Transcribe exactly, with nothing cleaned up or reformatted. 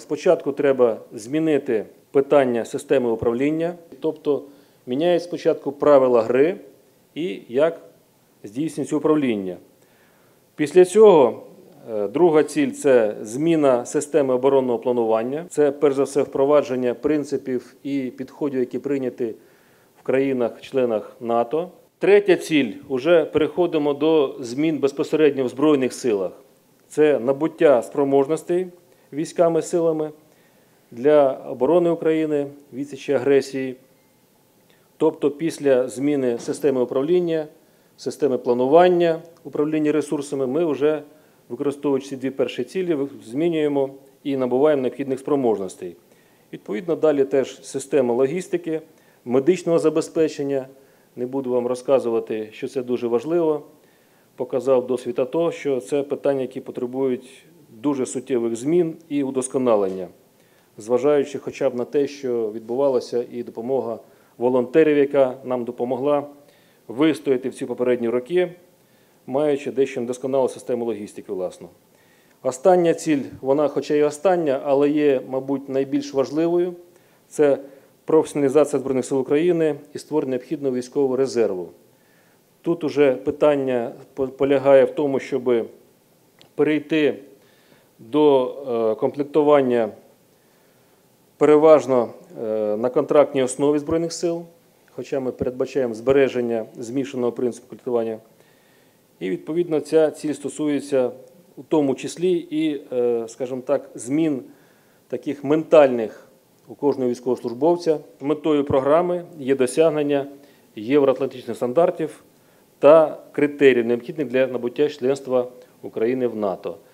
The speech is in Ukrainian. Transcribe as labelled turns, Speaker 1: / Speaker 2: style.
Speaker 1: Спочатку треба змінити питання системи управління, тобто міняють спочатку правила гри і як здійснюється управління. Після цього друга ціль – це зміна системи оборонного планування. Це, перш за все, впровадження принципів і підходів, які прийняті в країнах-членах НАТО. Третя ціль – вже переходимо до змін безпосередньо в Збройних силах. Це набуття спроможностей військами, силами для оборони України, відсічі агресії. Тобто після зміни системи управління, системи планування, управління ресурсами, ми вже, використовуючи ці дві перші цілі, змінюємо і набуваємо необхідних спроможностей. Відповідно, далі теж система логістики, медичного забезпечення. Не буду вам розказувати, що це дуже важливо. Показав досвід АТО, що це питання, які потребують дуже суттєвих змін і удосконалення, зважаючи хоча б на те, що відбувалася і допомога волонтерів, яка нам допомогла вистояти в ці попередні роки, маючи дещо недосконалу систему логістики, власне. Остання ціль, вона хоча й остання, але є, мабуть, найбільш важливою – це професіоналізація Збройних сил України і створення необхідного військового резерву. Тут уже питання полягає в тому, щоб перейти до комплектування переважно на контрактній основі Збройних сил, хоча ми передбачаємо збереження змішаного принципу комплектування. І, відповідно, ця ціль стосується у тому числі і, скажімо так, змін таких ментальних у кожного військовослужбовця. Метою програми є досягнення євроатлантичних стандартів та критеріїв, необхідних для набуття членства України в НАТО.